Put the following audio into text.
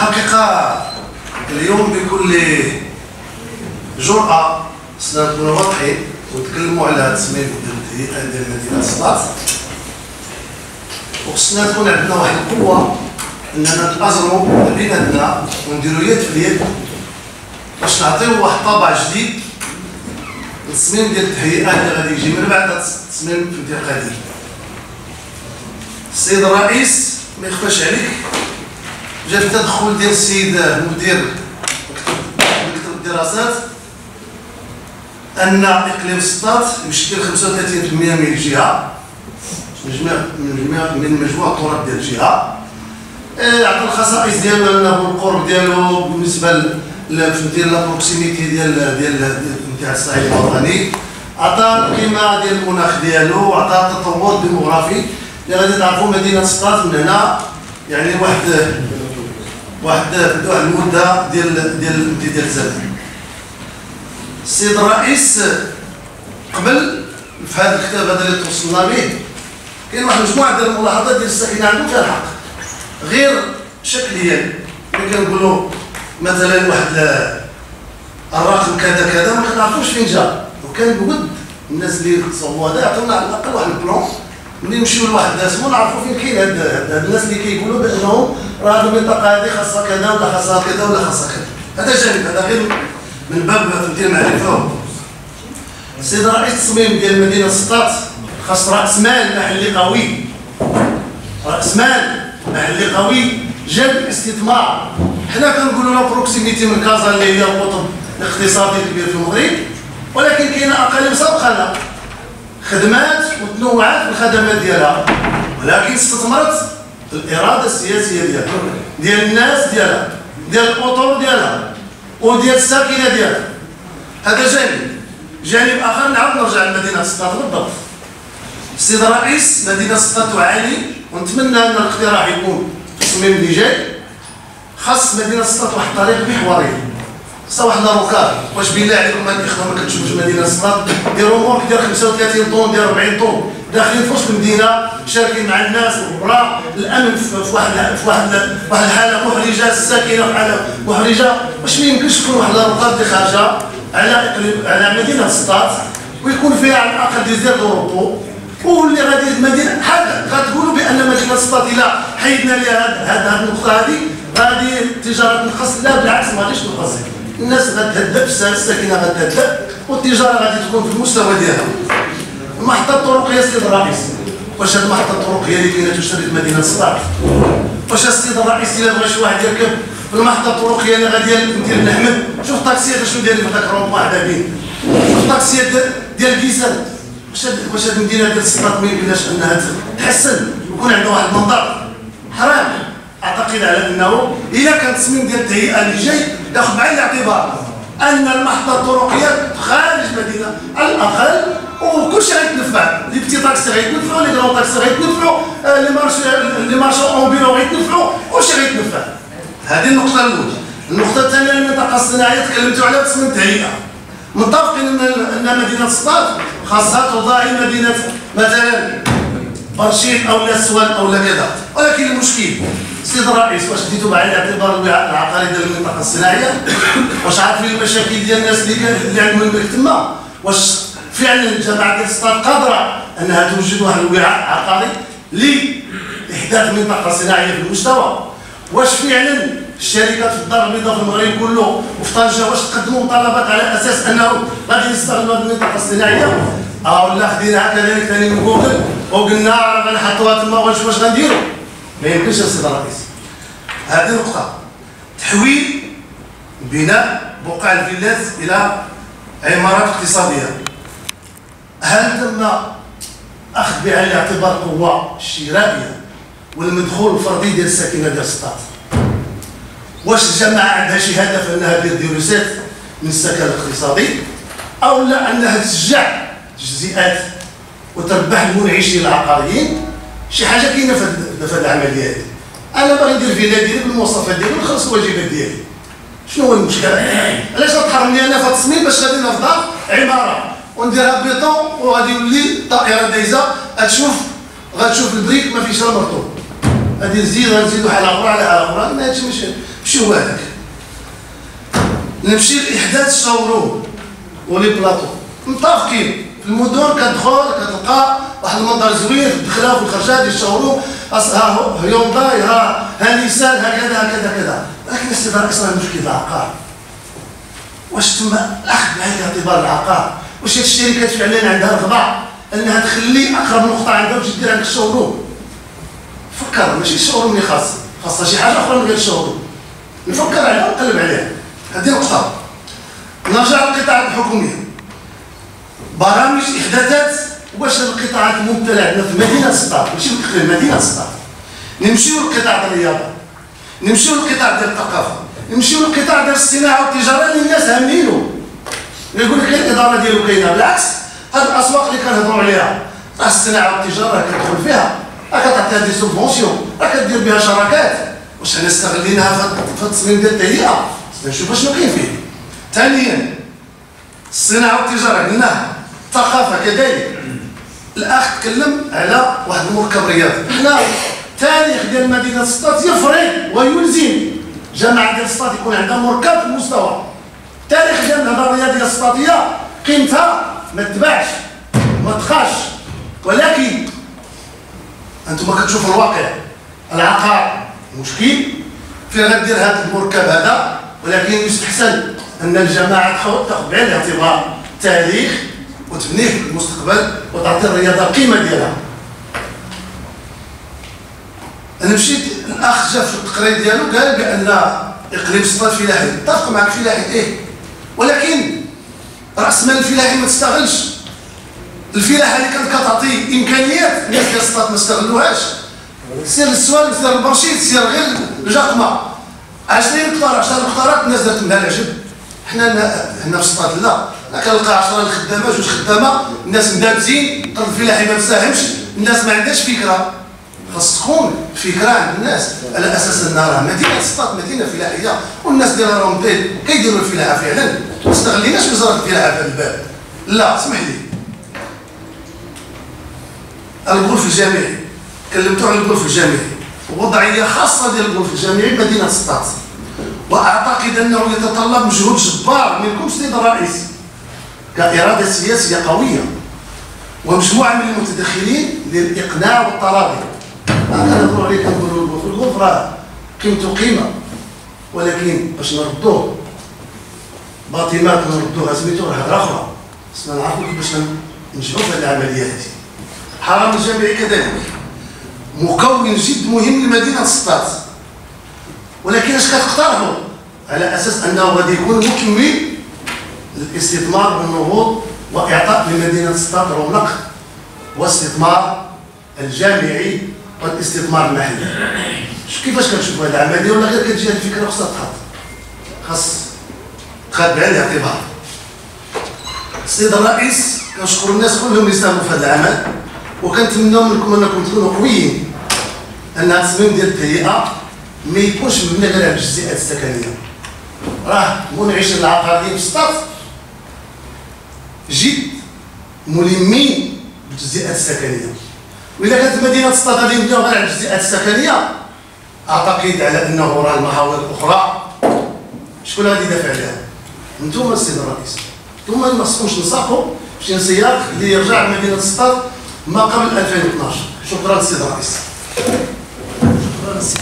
الحقيقة اليوم بكل جرأة خصنا نكونوا واضحين ونتكلموا على تصميم ديال الهيئة ديال مدينة السلاط، وخصنا تكون عندنا واحد القوة أننا نتأزروا بيناتنا ونديروا يد في اليد باش نعطيو واحد الطابع جديد للتصميم ديال التهيئة اللي غادي يجي من بعد التصميم في الانتقالي القديم. السيد الرئيس ما يخفاش عليك جا التدخل ديال السيد مدير مكتب الدراسات ان اقليم السطات يشكل 35% من الجهه من مجموع التراب ديال الجهه. عطى الخصائص ديالو انه القرب ديالو بالنسبه ديال لا بروكسيميتي ديال انتهاء الصعيد الوطني، عطى القيمه ديال المناخ ديالو، عطى التطور الديموغرافي اللي غادي تعرفوا مدينه السطات من هنا يعني واحد المده ديال الزمن. السيد الرئيس قبل في هذا الكتاب هذا اللي توصلنا به كاين واحد المجموعه ديال الملاحظات ديال الساكنه عندهم فيها الحق غير شكليا، ملي كنقولوا مثلا واحد الرقم كذا كذا ما كنعرفوش فين جا، وكان بود الناس اللي صوبوا هذا يعطيونا على الاقل واحد البلون ملي نمشيو لواحد اسمو نعرفوا فين كاين هاد الناس اللي كيقولوا بانهم راه هذه المنطقه هذه خاصها كذا ولا خاصها كذا ولا خاصها كذا. هذا جانب، هذا غير من باب فهمتي المعرفه. السيد الرئيس التصميم ديال مدينه السطات خاص راس مال محلي قوي، راس مال محلي قوي جلب الاستثمار. حنا كنقولوا لا بروكسيميتي من كازا اللي هي القطب الاقتصادي الكبير في المغرب، ولكن كاينه اقاليم سابقه لنا خدمات وتنوعات في الخدمات ديالها، ولكن استثمرت الاراده السياسيه ديالها ديال الناس ديالها ديال الاطر ديالها وديال الساكنه ديالها. هذا جانب اخر نعاود نرجع لمدينه السطات بالضبط. السيد الرئيس مدينه السطات تعاني، ونتمنى ان الاقتراح يكون في التصميم اللي جاي خاص مدينه السطات واحد الطريق محوري، خاصها واحد لاروكار. واش بالله عليكم هاد الاخوان ما كتشوفوش مدينه السطات ديروا مورك ديال 35 طون ديال 40 طون داخلين في وسط المدينه شاركين مع الناس وبرا الامن في واحد الحاله محرجه، الساكنه في حاله محرجه. واش ما يمكنش تكون واحد لاروكار اللي خارجه على مدينه السطات ويكون فيها على الاقل دي زير دوروبو، واللي غادي المدينه حاجه غتقولوا بان مدينه السطات الا حيدنا لها هذه النقطه هذه غادي التجاره تنقص. لا بالعكس ما غاديش تنقص، الناس غتهدب، الساكنه غتهدب، والتجاره غادي تكون في المستوى ديالها. المحطه الطرقيه السيد الرئيس، واش هذه المحطه الطرقيه اللي كاينه تشترك مدينه السطات؟ واش السيد الرئيس الا بغى شي واحد يركب في المحطه الطرقيه اللي غادي ندير بنحمد؟ شوف الطاكسيات شنو دايرين في ذاك الرومبوان حدابين، شوف الطاكسيات ديال كيسان. واش هذه المدينه ديال السطات ما يمكنهاش انها تحسن ويكون عندها واحد المنظر؟ حرام. اعتقد على انه اذا كان التصميم ديال التهيئه اللي جاي ياخذ بعين الاعتبار ان المحطه الطرقيه خارج مدينه على الاقل، وكلشي غيتنفع، لي بتي طاكسي غيتنفعوا، لي كرون طاكسي غيتنفعوا، لي مارشو اونبيرو غيتنفعوا، كلشي غيتنفع. هذه النقطه الاولى. النقطه الثانيه المنطقه الصناعيه تكلمتوا على تصميم التهيئه، متفقين ان مدينه السطات خاصها تضاهي مدينه مثلا برشيد او الاسوان او كذا، ولكن المشكل السيد الرئيس واش ديتوا بعين الاعتبار الوعاء العقاري ديال المنطقه الصناعيه؟ واش عارفين المشاكل ديال الناس اللي عندهم الملك تما؟ واش فعلا الجامعه ديال السطات قادره انها توجد واحد الوعاء عقاري لاحداث منطقه صناعيه في المستوى؟ واش فعلا الشركات في الدار البيضاء في المغرب كله وفي طنجه واش تقدموا مطالبات على اساس انه غادي يستغلوا هذه المنطقه الصناعيه؟ ولا خديناها كذلك ثاني من جوجل وقلنا غنحطوها تما ونشوف واش غنديروا؟ ما يمكنش السيد الرئيس. هذه نقطه. تحويل بناء بقاع الفيلات الى عمارات اقتصاديه، هل تم اخذ بعين الاعتبار القوه الشرائيه والمدخول الفردي ديال الساكنه ديال السطات؟ واش الجماعه عندها شي هدف انها دير ديروسات من السكن الاقتصادي، او لا انها تشجع تجزئات وتربح المنعشين العقاريين؟ شي حاجه كاينه في هذه العمليه هذه. انا باغي ندير فيلا ديالي بالمواصفات ديالي ونخلص الواجبات ديالي، شنو هو المشكل؟ علاش غتحرمني انا في التصميم باش غادي نفضل عماره ونديرها بيطون وغادي يولي طائره دايزه غتشوف البريك ما فيش لا مرطوب، غادي نزيدو حاله اخرى على حاله اخرى؟ ما هادشي ماشي نمشيو هذاك، نمشي لإحداث الشاوروم ولي بلاطو متفقين في المدن. كتدخل كتلقى واحد المنظر زوين في الدخله وفي الخرجه ديال الشاوروم، ها هيونداي ها نيسان هكذا هكذا كذا. ولكن السيد الرئيس راه مشكل العقار، واش تم الاخذ بعين الاعتبار العقار؟ واش هاد الشركات فعلا عندها رغبه انها تخلي اقرب نقطه عندها باش دير عندك الشاوروم؟ فكر، ماشي الشاوروم اللي خاصها شي حاجه اخرى من غير الشاوروم. نفكر عليها ونقلب عليها. هذه نقطه. نرجع للقطاعات الحكوميه، برامج احداثات واش القطاعات الممثله عندنا في مدينه سطات، ماشي في الاقليم، مدينه سطات. نمشيو للقطاع ديال الرياضه، نمشيو للقطاع ديال الثقافه، نمشيو للقطاع ديال الصناعه والتجاره اللي الناس هامينو. يقول لك الاداره ديالو كاينه، بالعكس هاد الاسواق اللي كنهضروا عليها راه الصناعه والتجاره كتدخل فيها، راه كتعطيها دي سوبونسيون، راه كدير بها شراكات. واش حنا استغليناها في التصميم ديال التهيئه؟ نشوف شنو كاين فيه. ثانيا الصناعه والتجاره قلناها، الثقافه كذلك. الاخ تكلم على واحد المركب رياضي. حنا التاريخ ديال مدينه سطات يفرض ويلزم جامعه ديال سطات يكون عندها مركب في المستوى. التاريخ ديال النهضه الرياضيه السطاتيه قيمتها ما تباعش ما تخاش، ولكن انتم كتشوفوا الواقع، العقار مشكل فين غدير هذا المركب هذا. ولكن يستحسن ان الجماعه تاخذ بعين الاعتبار التاريخ وتبنيه في المستقبل وتعطي الرياضه القيمه ديالها. انا مشيت الاخ جا في التقرير ديالو قال بان اقليم سطات فلاحي، اتفق معك فلاحي ولكن راس مال الفلاحي ما تستغلش. الفلاحه اللي كانت كتعطي امكانيات الناس ديال سطات ما استغلوهاش. سير للسوال، سير للبرشيد، سير غير الجاقمه 20 هكتار 10 هكتارات الناس دارت منها العجب. حنا هنا في سطات لا، كنلقى 10 الخدامه 2 خدامه، الناس مدابزين، القرض الفلاحي ما مساهمش، الناس ما عندهاش فكره. خاص تكون فكره عند الناس على اساس ان راه مدينه سطات مدينه فلاحيه والناس ديالها راهم كيديروا الفلاحه فعلا. ما استغليناش وزاره الفلاحه في هذا الباب. لا اسمح لي، الغرف الجامعي كلمتوا على الغرف الجامعي، وضعيه خاصه ديال الغرف الجامعي بمدينه سطات، واعتقد انه يتطلب مجهود جبار منكم سيد الرئيس كاراده سياسيه قويه ومجموعه من المتدخلين للاقناع والتراضي. كنهضروا عليه كنقولوا الغرف راه قيمته قيمه، ولكن باش نردوه باطمات نردوها سميتو راه هضره اخرى. خصنا نعرفوا كيفاش ننجحوا في هذه العمليه هذه. الحرم الجامعي كذلك مكون جد مهم لمدينه سطات، ولكن اش كتقترحوا على اساس انه غادي يكون مكمل للاستثمار والنهوض واعطاء لمدينه سطات رونق واستثمار الجامعي والاستثمار المحلي. كيفاش كنشوفوا هذه العمليه؟ ولا غير كتجي هذه الفكره خصها خاص تخاد بعين الاعتبار. السيد الرئيس كنشكر الناس كلهم اللي ساهموا في هذا العمل، وكنتمنوا منكم انكم تكونوا قويين ان التصميم ديال التهيئه ما يكونش مبني غير على الجزيئات السكنيه. راه منعشين العقاريين في سطات جد ملمين بالجزيئات السكنيه، واذا كانت مدينه سطات غادي نبنيو غير على الجزيئات السكنيه اعتقد على انه راه المحاور الاخرى شكون غادي يدافع عليها؟ انتم السيد الرئيس، انتم ما خصكمش تنساقوا في شي سياق اللي يرجع لمدينه سطات ما قبل 2012. شكرا السيد الرئيس.